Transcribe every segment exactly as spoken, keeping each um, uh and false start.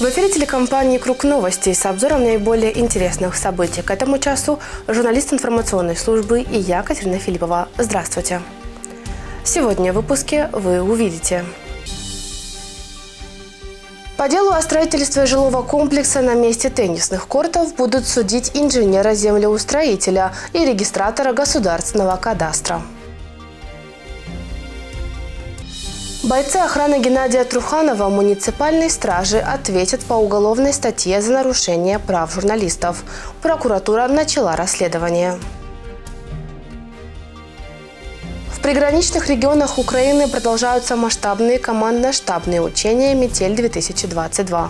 В эфире телекомпании «Круг новостей» с обзором наиболее интересных событий к этому часу журналист информационной службы и я, Катерина Филиппова. Здравствуйте! Сегодня в выпуске вы увидите: по делу о строительстве жилого комплекса на месте теннисных кортов будут судить инженера-землеустроителя и регистратора государственного кадастра. Бойцы охраны Геннадия Труханова муниципальной стражи ответят по уголовной статье за нарушение прав журналистов. Прокуратура начала расследование. В приграничных регионах Украины продолжаются масштабные командно-штабные учения «Метель-две тысячи двадцать два».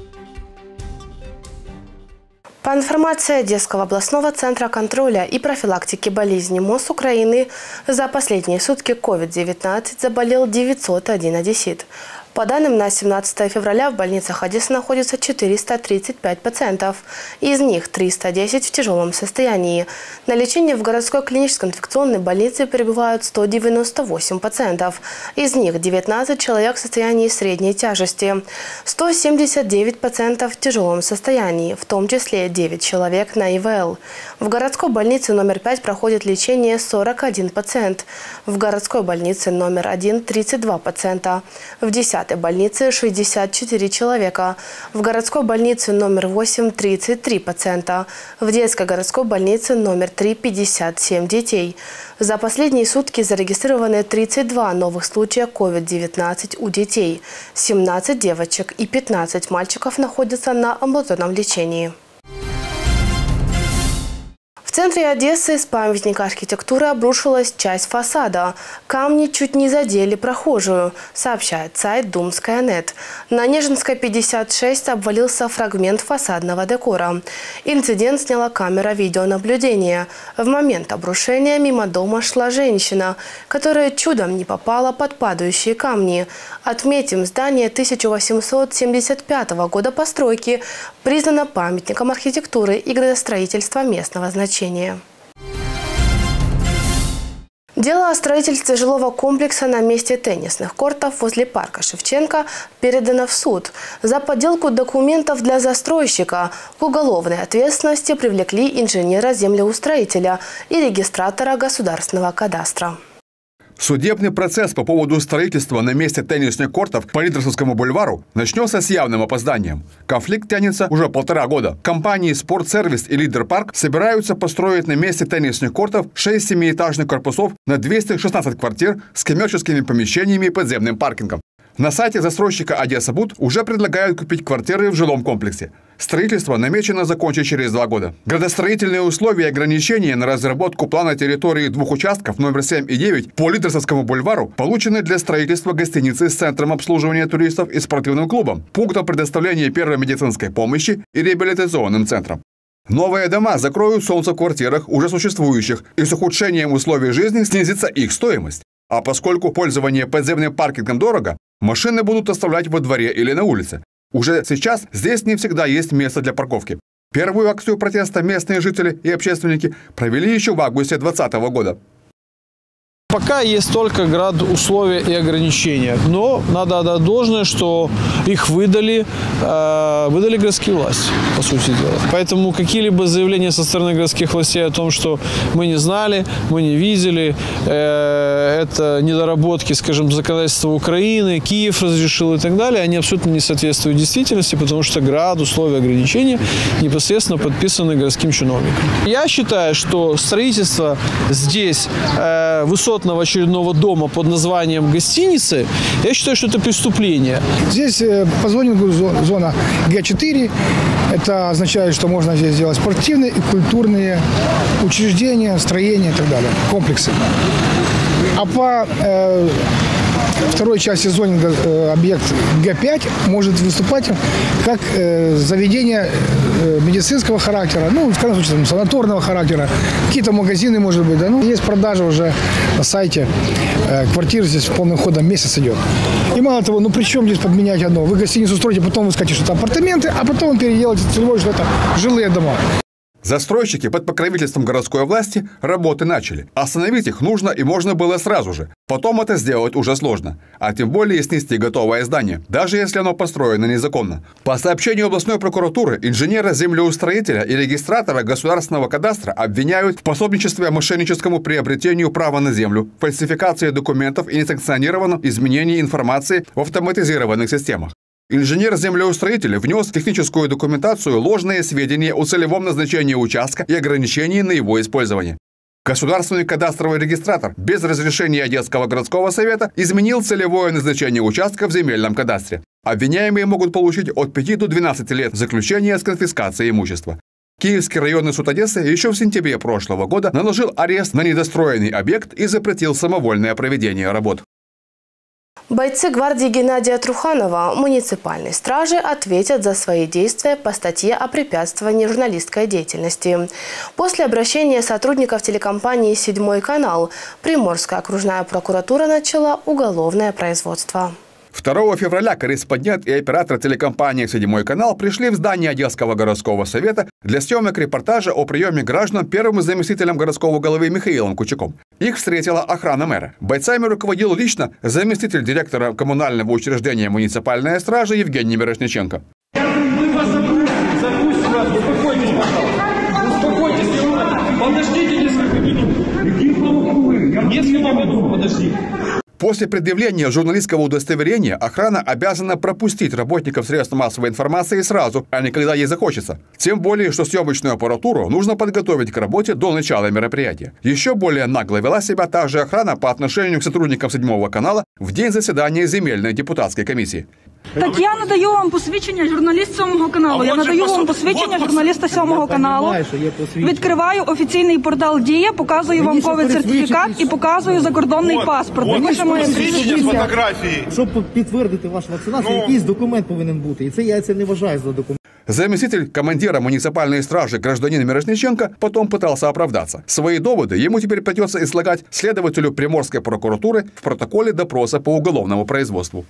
По информации Одесского областного центра контроля и профилактики болезней МОЗ Украины, за последние сутки ковид девятнадцать заболел девятьсот один одессит. По данным на семнадцатое февраля в больницах Одессы находится четыреста тридцать пять пациентов. Из них триста десять в тяжелом состоянии. На лечении в городской клинической инфекционной больнице пребывают сто девяносто восемь пациентов. Из них девятнадцать человек в состоянии средней тяжести. сто семьдесят девять пациентов в тяжелом состоянии, в том числе девять человек на И В Л. В городской больнице номер пять проходит лечение сорок один пациент. В городской больнице номер один тридцать два пациента. В десятой больнице шестьдесят четыре человека. В городской больнице номер восемь тридцать три пациента. В детской городской больнице номер три пятьдесят семь детей. За последние сутки зарегистрированы тридцать два новых случая ковид девятнадцать у детей. семнадцать девочек и пятнадцать мальчиков находятся на амбулаторном лечении. В центре Одессы с памятника архитектуры обрушилась часть фасада. Камни чуть не задели прохожую, сообщает сайт Думская точка нет. На Нежинской пятьдесят шесть обвалился фрагмент фасадного декора. Инцидент сняла камера видеонаблюдения. В момент обрушения мимо дома шла женщина, которая чудом не попала под падающие камни. Отметим, здание тысяча восемьсот семьдесят пятого года постройки признано памятником архитектуры и градостроительства местного значения. Дело о строительстве жилого комплекса на месте теннисных кортов возле парка Шевченко передано в суд. За подделку документов для застройщика к уголовной ответственности привлекли инженера-землеустроителя и регистратора государственного кадастра. Судебный процесс по поводу строительства на месте теннисных кортов по Лидерскому бульвару начнется с явным опозданием. Конфликт тянется уже полтора года. Компании «Спортсервис» и «Лидерпарк» собираются построить на месте теннисных кортов шесть семиэтажных корпусов на двести шестнадцать квартир с коммерческими помещениями и подземным паркингом. На сайте застройщика «Одессабуд» уже предлагают купить квартиры в жилом комплексе. Строительство намечено закончить через два года. Градостроительные условия и ограничения на разработку плана территории двух участков номер семь и девять по Лидерскому бульвару получены для строительства гостиницы с центром обслуживания туристов и спортивным клубом, пунктом предоставления первой медицинской помощи и реабилитационным центром. Новые дома закроют солнце в квартирах уже существующих, и с ухудшением условий жизни снизится их стоимость. А поскольку пользование подземным паркингом дорого, машины будут оставлять во дворе или на улице. Уже сейчас здесь не всегда есть место для парковки. Первую акцию протеста местные жители и общественники провели еще в августе две тысячи двадцатого года. Пока есть только градусловия и ограничения, но надо отдать должное, что их выдали, э, выдали городские власти, по сути дела. Поэтому какие-либо заявления со стороны городских властей о том, что мы не знали, мы не видели, э, это недоработки, скажем, законодательства Украины, Киев разрешил и так далее, они абсолютно не соответствуют действительности, потому что градусловия, ограничения непосредственно подписаны городским чиновником. Я считаю, что строительство здесь э, высот очередного дома под названием гостиницы, я считаю, что это преступление. Здесь по зонингу зона Г четыре. Это означает, что можно здесь делать спортивные и культурные учреждения, строения и так далее, комплексы. А по э, второй части зонинга э, объект Г пять может выступать как э, заведение э, медицинского характера, ну, в крайнем случае, санаторного характера, какие-то магазины, может быть, да, ну, есть продажа уже на сайте э, квартир, здесь полным ходом месяц идет. И мало того, ну, при чем здесь подменять одно? Вы гостиницу строите, потом вы скажете, что это апартаменты, а потом переделаете целевой, что это жилые дома. Застройщики под покровительством городской власти работы начали. Остановить их нужно и можно было сразу же. Потом это сделать уже сложно. А тем более снести готовое здание, даже если оно построено незаконно. По сообщению областной прокуратуры, инженера-землеустроителя и регистратора государственного кадастра обвиняют в пособничестве мошенническому приобретению права на землю, фальсификации документов и несанкционированном изменении информации в автоматизированных системах. Инженер-землеустроитель внес в техническую документацию ложные сведения о целевом назначении участка и ограничении на его использование. Государственный кадастровый регистратор без разрешения Одесского городского совета изменил целевое назначение участка в земельном кадастре. Обвиняемые могут получить от пяти до двенадцати лет заключения с конфискацией имущества. Киевский районный суд Одессы еще в сентябре прошлого года наложил арест на недостроенный объект и запретил самовольное проведение работ. Бойцы гвардии Геннадия Труханова муниципальной стражи ответят за свои действия по статье о препятствовании журналистской деятельности. После обращения сотрудников телекомпании «Седьмой канал» Приморская окружная прокуратура начала уголовное производство. второго февраля корреспондент и оператор телекомпании «Седьмой канал» пришли в здание Одесского городского совета для съемок репортажа о приеме граждан первым заместителем городского головы Михаилом Кучуком. Их встретила охрана мэра. Бойцами руководил лично заместитель директора коммунального учреждения «Муниципальная стража» Евгений Мирошниченко. Мы вас запустим, вас, успокойтесь, пожалуйста. Успокойтесь, подождите несколько минут. Несколько минут, подождите. После предъявления журналистского удостоверения охрана обязана пропустить работников средств массовой информации сразу, а не когда ей захочется. Тем более, что съемочную аппаратуру нужно подготовить к работе до начала мероприятия. Еще более нагло вела себя та же охрана по отношению к сотрудникам «Седьмого канала» в день заседания земельной депутатской комиссии. Так я надаю вам посвідчення журналіст сьомого каналу. Я надаю вам посвідчення журналіста сьомого каналу. Відкриваю офіційний портал Дія, показую вам ковід-сертифікат і показую закордонний паспорт. Фотографії. Щоб підтвердити вашу вакцинацію, якийсь документ повинен бути. І це я це не вважаю за документ. Заместитель командира муниципальной стражи гражданин Мирошниченко потом пытался оправдаться. Свои доводы ему теперь придется излагать следователю Приморской прокуратуры в протоколе допроса по уголовному производству.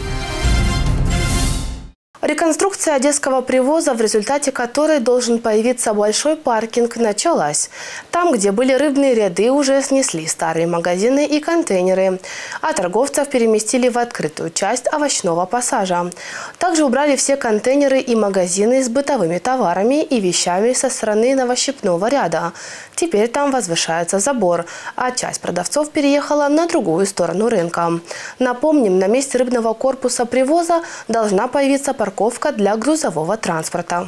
Реконструкция одесского привоза, в результате которой должен появиться большой паркинг, началась. Там, где были рыбные ряды, уже снесли старые магазины и контейнеры, а торговцев переместили в открытую часть овощного пассажа. Также убрали все контейнеры и магазины с бытовыми товарами и вещами со стороны новощипного ряда. Теперь там возвышается забор, а часть продавцов переехала на другую сторону рынка. Напомним, на месте рыбного корпуса привоза должна появиться парковка для грузового транспорта.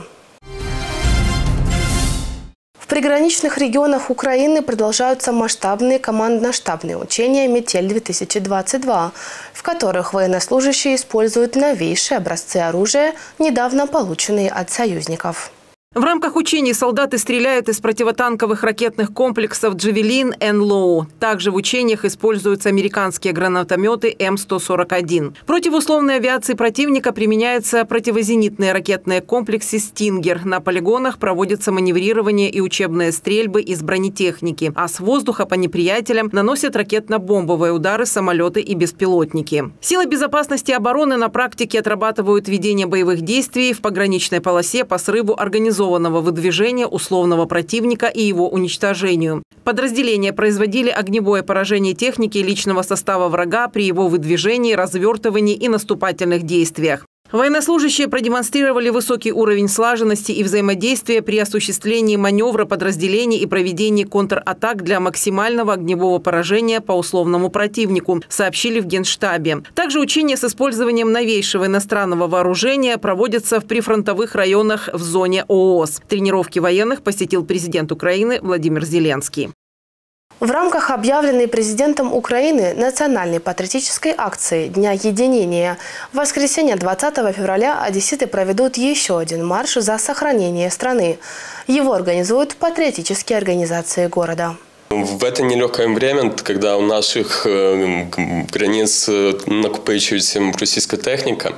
В приграничных регионах Украины продолжаются масштабные командно-штабные учения «Метель-две тысячи двадцать два», в которых военнослужащие используют новейшие образцы оружия, недавно полученные от союзников. В рамках учений солдаты стреляют из противотанковых ракетных комплексов «Джавелин» и «Энлоу». Также в учениях используются американские гранатометы М сто сорок один. Против условной авиации противника применяются противозенитные ракетные комплексы «Стингер». На полигонах проводятся маневрирование и учебные стрельбы из бронетехники. А с воздуха по неприятелям наносят ракетно-бомбовые удары самолеты и беспилотники. Силы безопасности и обороны на практике отрабатывают ведение боевых действий в пограничной полосе по срыву организованных выдвижения условного противника и его уничтожению. Подразделения производили огневое поражение техники и личного состава врага при его выдвижении, развертывании и наступательных действиях. Военнослужащие продемонстрировали высокий уровень слаженности и взаимодействия при осуществлении маневра подразделений и проведении контратак для максимального огневого поражения по условному противнику, сообщили в Генштабе. Также учения с использованием новейшего иностранного вооружения проводятся в прифронтовых районах в зоне ООС. Тренировки военных посетил президент Украины Владимир Зеленский. В рамках объявленной президентом Украины национальной патриотической акции «Дня единения» в воскресенье двадцатого февраля одесситы проведут еще один марш за сохранение страны. Его организуют патриотические организации города. В это нелегкое время, когда у наших границ накопичивается российская техника,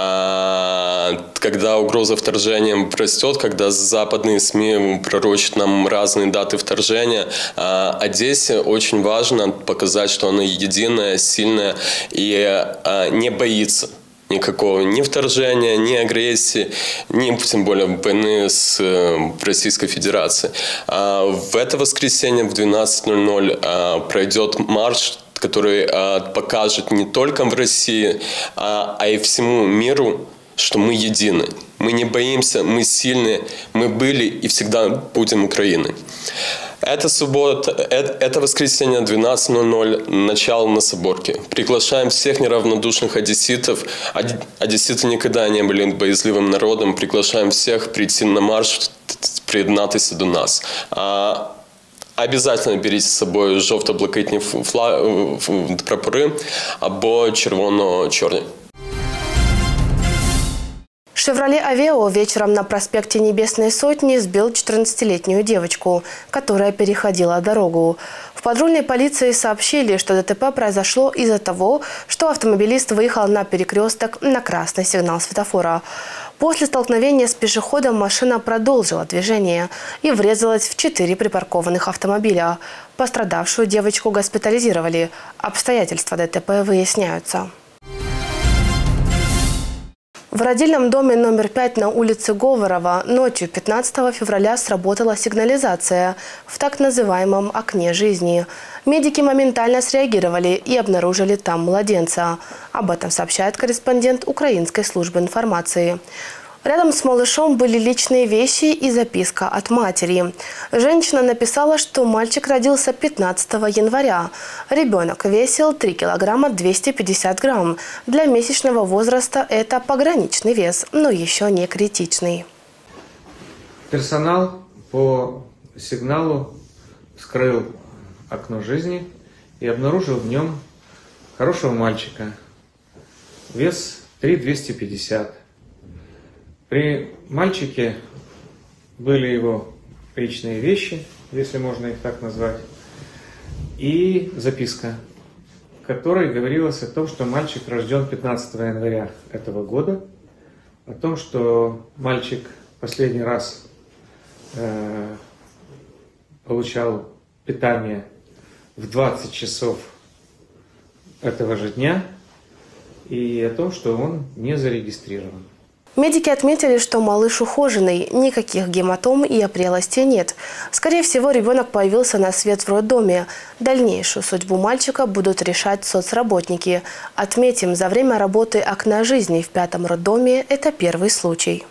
когда угроза вторжения растет, когда западные СМИ пророчат нам разные даты вторжения, Одессе очень важно показать, что она единая, сильная и не боится. никакого ни вторжения, ни агрессии, ни тем более войны с Российской Федерацией. В это воскресенье в двенадцать ноль ноль пройдет марш, который покажет не только в России, а и всему миру, что мы едины. Мы не боимся, мы сильны, мы были и всегда будем Украиной. Это суббота, это, это воскресенье двенадцать ноль ноль, начало на Соборке. Приглашаем всех неравнодушных одесситов. Одесситы никогда не были боязливым народом. Приглашаем всех прийти на марш, приєднатися до нас. А, обязательно беріть з собою жовто-блакитні прапори або червоно-чорні. «Шевроле Авео» вечером на проспекте Небесной Сотни сбил четырнадцатилетнюю девочку, которая переходила дорогу. В патрульной полиции сообщили, что ДТП произошло из-за того, что автомобилист выехал на перекресток на красный сигнал светофора. После столкновения с пешеходом машина продолжила движение и врезалась в четыре припаркованных автомобиля. Пострадавшую девочку госпитализировали. Обстоятельства ДТП выясняются. В родильном доме номер пять на улице Говорова ночью пятнадцатого февраля сработала сигнализация в так называемом окне жизни. Медики моментально среагировали и обнаружили там младенца. Об этом сообщает корреспондент Украинской службы информации. Рядом с малышом были личные вещи и записка от матери. Женщина написала, что мальчик родился пятнадцатого января. Ребенок весил три килограмма двести пятьдесят грамм. Для месячного возраста это пограничный вес, но еще не критичный. Персонал по сигналу вскрыл окно жизни и обнаружил в нем хорошего мальчика. Вес три двести пятьдесят. При мальчике были его личные вещи, если можно их так назвать, и записка, в которой говорилось о том, что мальчик рожден пятнадцатого января этого года, о том, что мальчик последний раз э, получал питание в двадцать часов этого же дня, и о том, что он не зарегистрирован. Медики отметили, что малыш ухоженный, никаких гематом и опрелостей нет. Скорее всего, ребенок появился на свет в роддоме. Дальнейшую судьбу мальчика будут решать соцработники. Отметим, за время работы окна жизни в пятом роддоме это первый случай.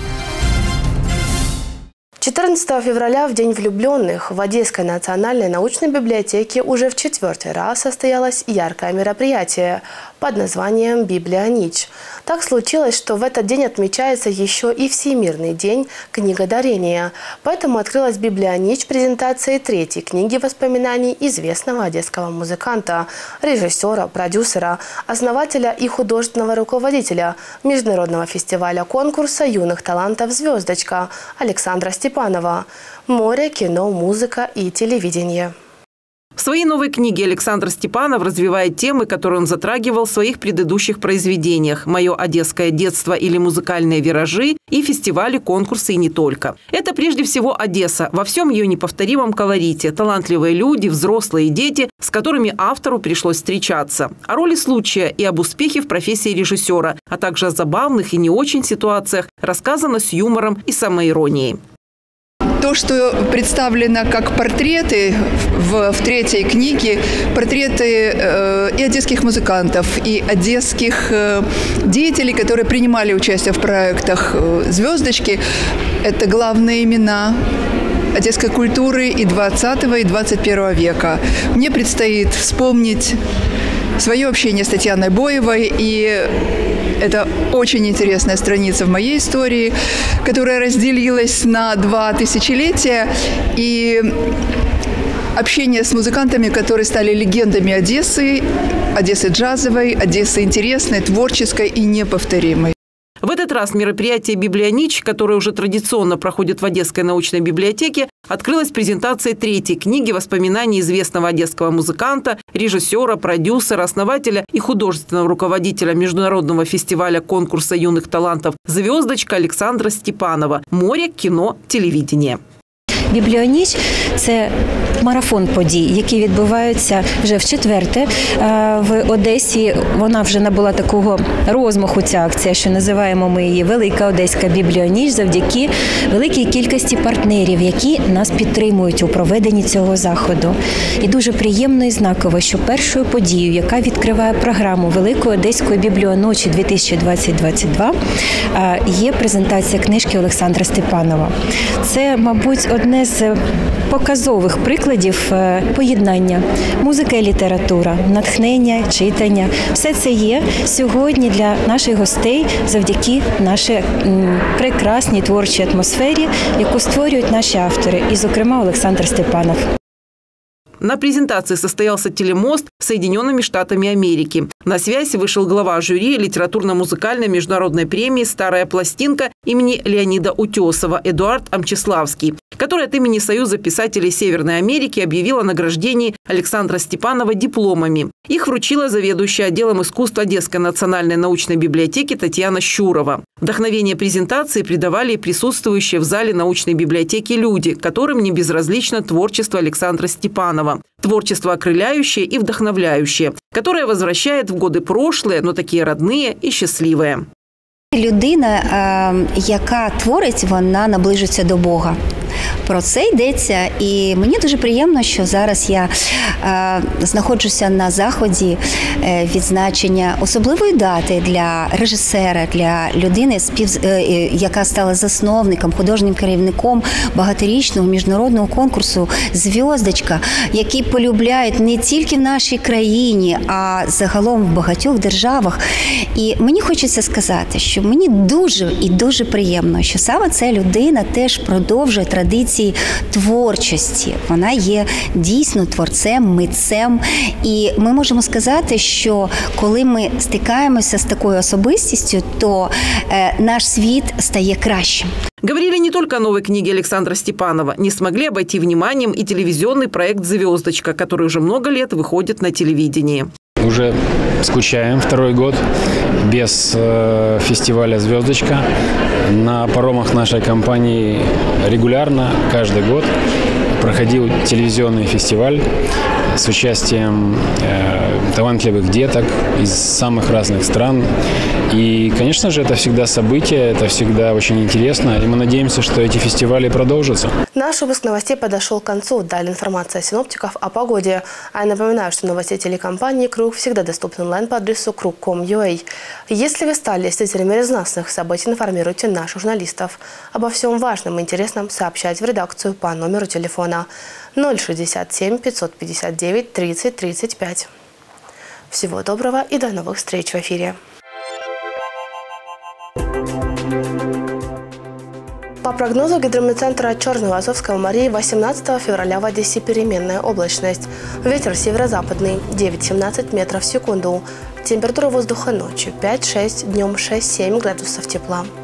четырнадцатого февраля, в День влюбленных, в Одесской национальной научной библиотеке уже в четвертый раз состоялось яркое мероприятие под названием «Библия-Нич». Так случилось, что в этот день отмечается еще и Всемирный день книгодарения. Поэтому открылась «Библия-Нич» презентацией третьей книги воспоминаний известного одесского музыканта, режиссера, продюсера, основателя и художественного руководителя международного фестиваля конкурса юных талантов «Звездочка» Александра Степанова. Море, кино, музыка и телевидение. В своей новой книге Александр Степанов развивает темы, которые он затрагивал в своих предыдущих произведениях «Мое одесское детство» или «Музыкальные виражи» и фестивали, конкурсы и не только. Это прежде всего Одесса во всем ее неповторимом колорите, талантливые люди, взрослые дети, с которыми автору пришлось встречаться, о роли случая и об успехе в профессии режиссера, а также о забавных и не очень ситуациях рассказано с юмором и самоиронией. То, что представлено как портреты в, в третьей книге, портреты э, и одесских музыкантов, и одесских э, деятелей, которые принимали участие в проектах э, «Звездочки», это главные имена одесской культуры и двадцатого, и двадцать первого века. Мне предстоит вспомнить свое общение с Татьяной Боевой, и это очень интересная страница в моей истории, которая разделилась на два тысячелетия, и общение с музыкантами, которые стали легендами Одессы, Одессы джазовой, Одессы интересной, творческой и неповторимой. В этот раз мероприятие «Библия-Нич», которое уже традиционно проходит в Одесской научной библиотеке, открылось презентацией третьей книги воспоминаний известного одесского музыканта, режиссера, продюсера, основателя и художественного руководителя международного фестиваля конкурса юных талантов «Звездочка» Александра Степанова. Море, кино, телевидение. Бібліоніч – це марафон подій, які відбуваються вже в четверте в Одесі. Вона вже набула такого розмаху, ця акція, що називаємо ми її «Велика Одеська бібліоніч», завдяки великій кількості партнерів, які нас підтримують у проведенні цього заходу. І дуже приємно і знаково, що першою подією, яка відкриває програму Великої Одеської бібліоночі дві тисячі двадцять - двадцять два, є презентація книжки Олександра Степанова. Це, мабуть, одне з показових прикладів поєднання музика і література, натхнення, читання. Все це є сьогодні для наших гостей завдяки нашій прекрасній творчій атмосфері, яку створюють наші автори, і, зокрема, Олександр Степанов. На презентации состоялся телемост с Соединенными Штатами Америки. На связь вышел глава жюри литературно-музыкальной международной премии «Старая пластинка» имени Леонида Утесова Эдуард Амчиславский, который от имени Союза писателей Северной Америки объявил о награждении Александра Степанова дипломами. Их вручила заведующая отделом искусств Одесской национальной научной библиотеки Татьяна Щурова. Вдохновение презентации придавали и присутствующие в зале научной библиотеки люди, которым не безразлично творчество Александра Степанова. Творчество окрыляющее и вдохновляющее, которое возвращает в годы прошлые, но такие родные и счастливые. Людина, яка творить, вона наближується до Бога. Про це йдеться. І мені дуже приємно, що зараз я е, знаходжуся на заході е, відзначення особливої дати для режисера, для людини, спів, е, яка стала засновником, художнім керівником багаторічного міжнародного конкурсу «Зв'яздочка», який полюбляють не тільки в нашій країні, а загалом в багатьох державах. І мені хочеться сказати, що мені дуже і дуже приємно, що саме ця людина теж продовжує традиції творчості. Вона є дійсно творцем, митцем. І ми можемо сказати, що коли ми стикаємося з такою особистістю, то е, наш світ стає кращим. Говорили не только о новой книге Александра Степанова. Не смогли обойти вниманием и телевизионный проект «Звездочка», который уже много лет выходит на телевидении. Уже скучаем второй год без э, фестиваля «Звездочка». На паромах нашей компании регулярно, каждый год, проходил телевизионный фестиваль с участием э, талантливых деток из самых разных стран. И, конечно же, это всегда событие, это всегда очень интересно. И мы надеемся, что эти фестивали продолжатся. Наш выпуск новостей подошел к концу. Далее информация синоптиков о погоде. А я напоминаю, что новости телекомпании «Круг» всегда доступны онлайн по адресу круг точка ком точка ю а. Если вы стали слушателями резонансных событий, информируйте наших журналистов. Обо всем важном и интересном сообщать в редакцию по номеру телефона ноль шестьдесят семь пятьсот пятьдесят девять тридцать тридцать пять. Всего доброго и до новых встреч в эфире. По прогнозу гидрометцентра Черного Азовского моря восемнадцатого февраля в Одессе переменная облачность. Ветер северо-западный девять-семнадцать метров в секунду. Температура воздуха ночью пять-шесть, днем шесть-семь градусов тепла.